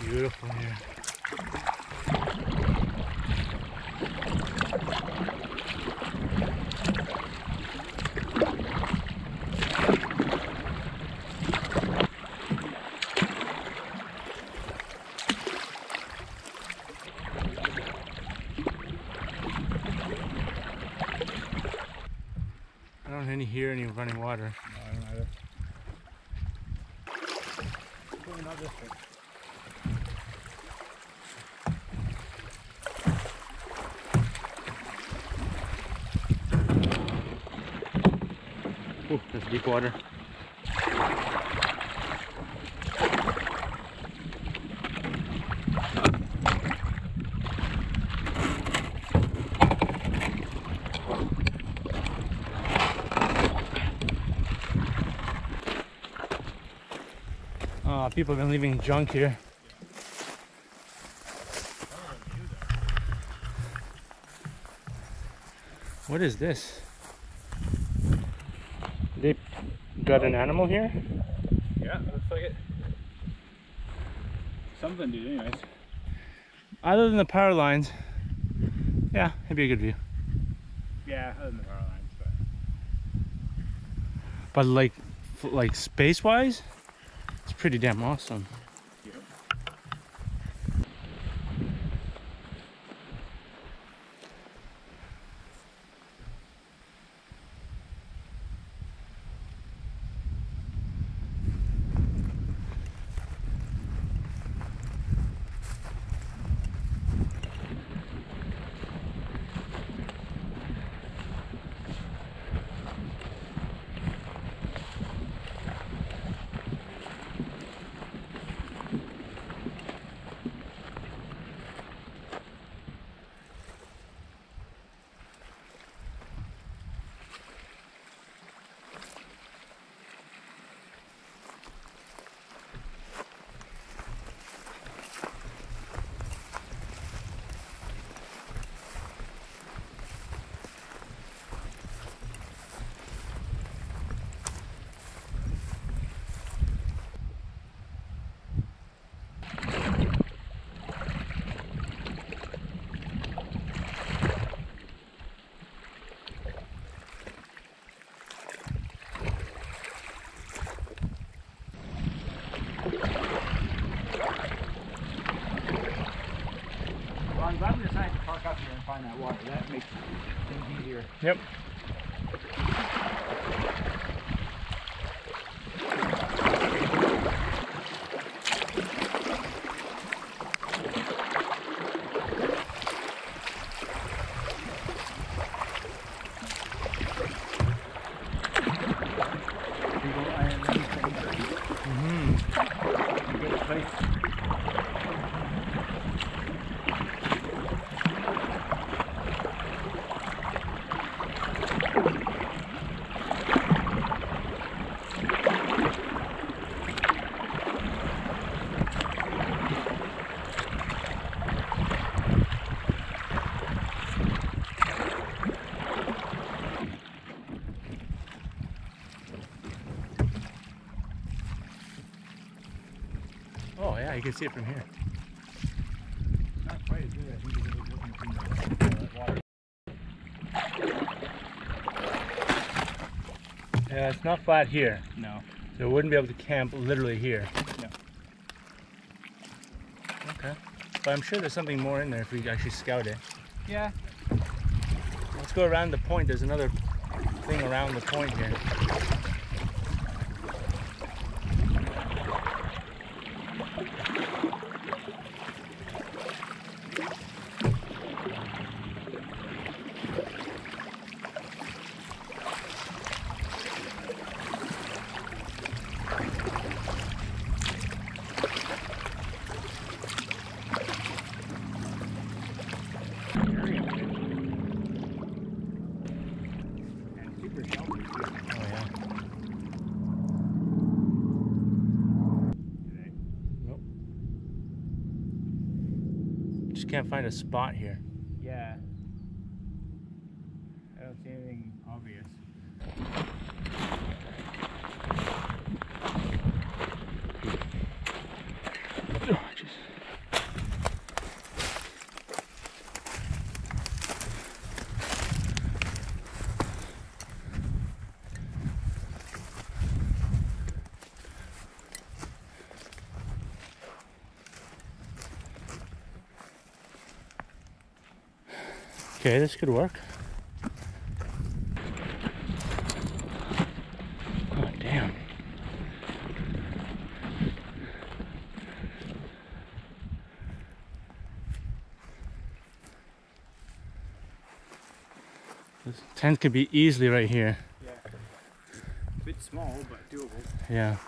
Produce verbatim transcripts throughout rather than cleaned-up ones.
Beautiful here. I don't any hear any running water. No, I don't either. Probably not this way. Ooh, that's deep water. Oh, people have been leaving junk here. What is this? They got an animal here? Yeah, looks like it. Something did, anyways. Other than the power lines, yeah, it'd be a good view. Yeah, other than the power lines, but But like, like space-wise, it's pretty damn awesome. yeah. Well, I'm glad we decided to park up here and find that water. That makes things easier. Yep. Mm-hmm. Good place. Oh yeah, you can see it from here. Not quite as good. I think it was looking from the water. Yeah, it's not flat here, No. so we wouldn't be able to camp literally here. No. Okay, but I'm sure there's something more in there if we actually scout it. Yeah. Let's go around the point. There's another thing around the point here. Just can't find a spot here. Yeah. I don't see anything obvious. Oh, jeez. Okay, this could work. Oh, damn. This tent could be easily right here. Yeah. A bit small, but doable. Yeah.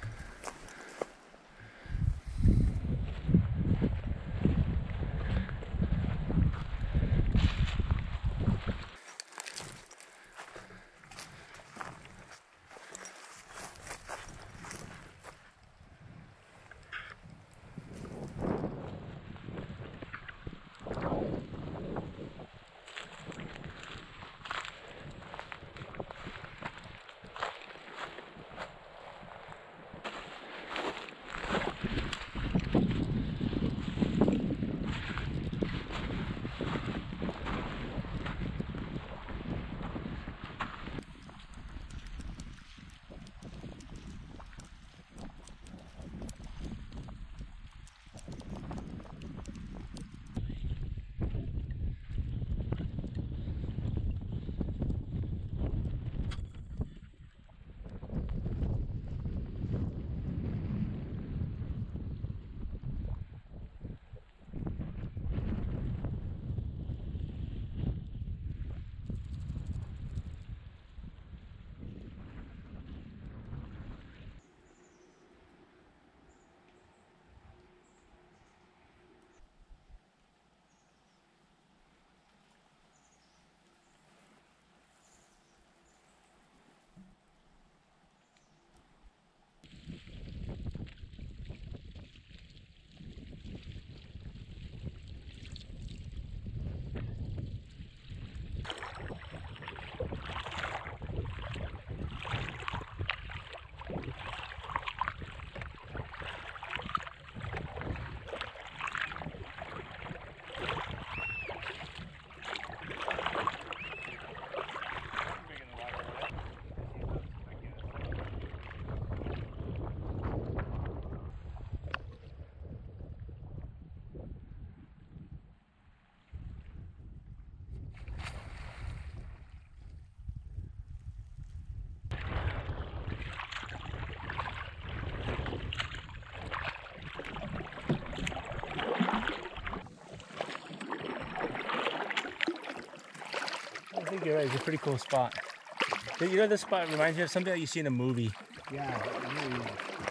I think you're right. It's a pretty cool spot. You know, this spot reminds me of something that you see in a movie. Yeah, really.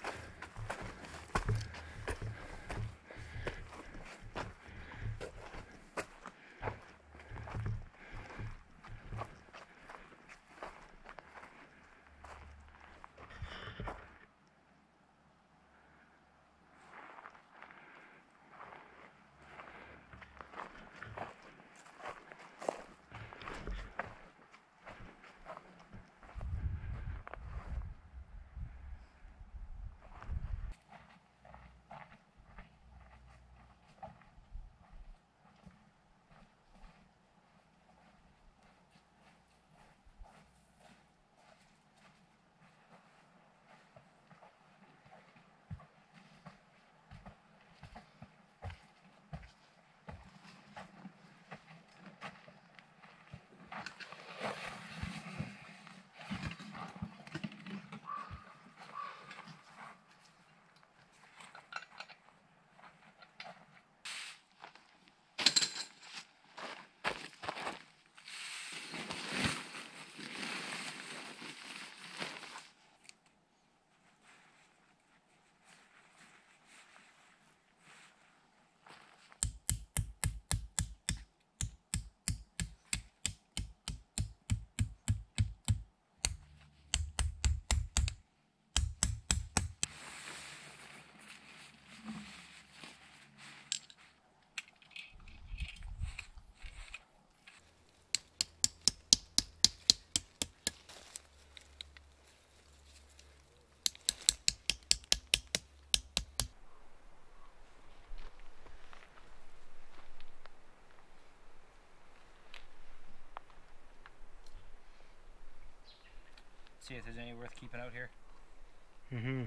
See if there's any worth keeping out here. Mm-hmm.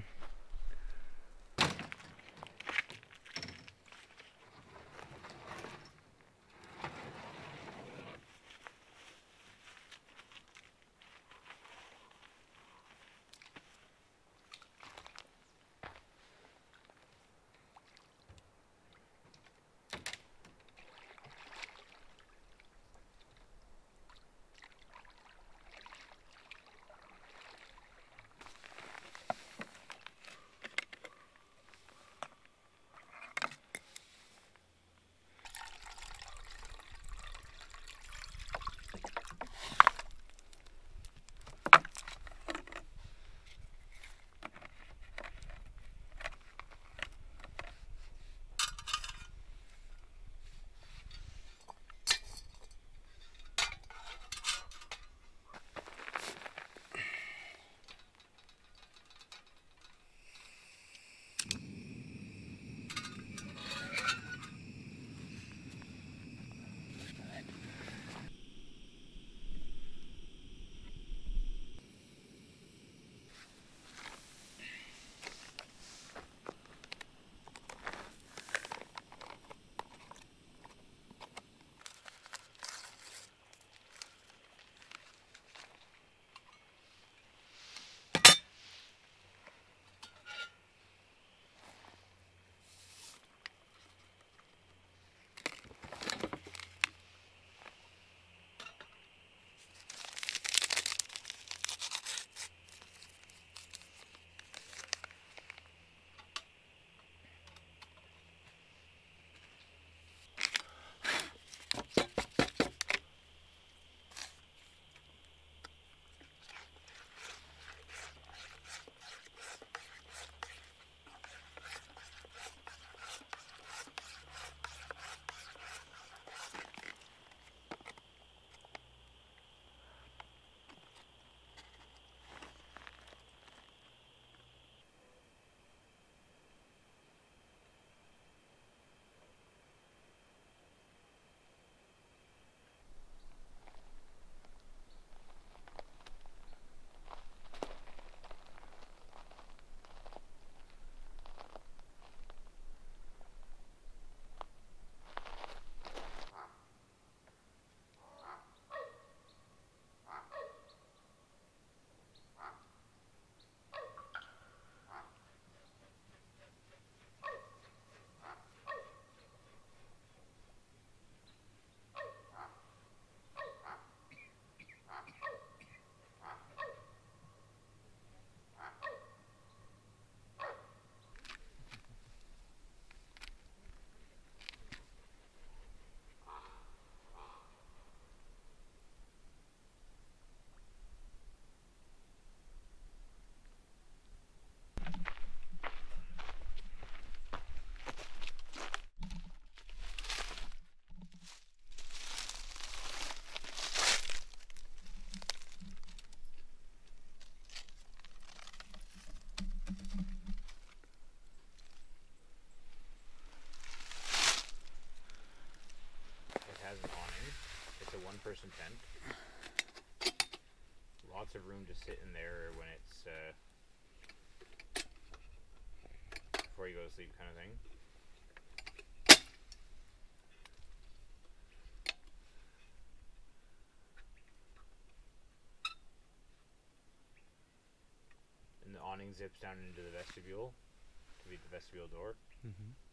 lots of room to sit in there when it's uh, before you go to sleep, kind of thing. And the awning zips down into the vestibule to be the vestibule door. Mm-hmm.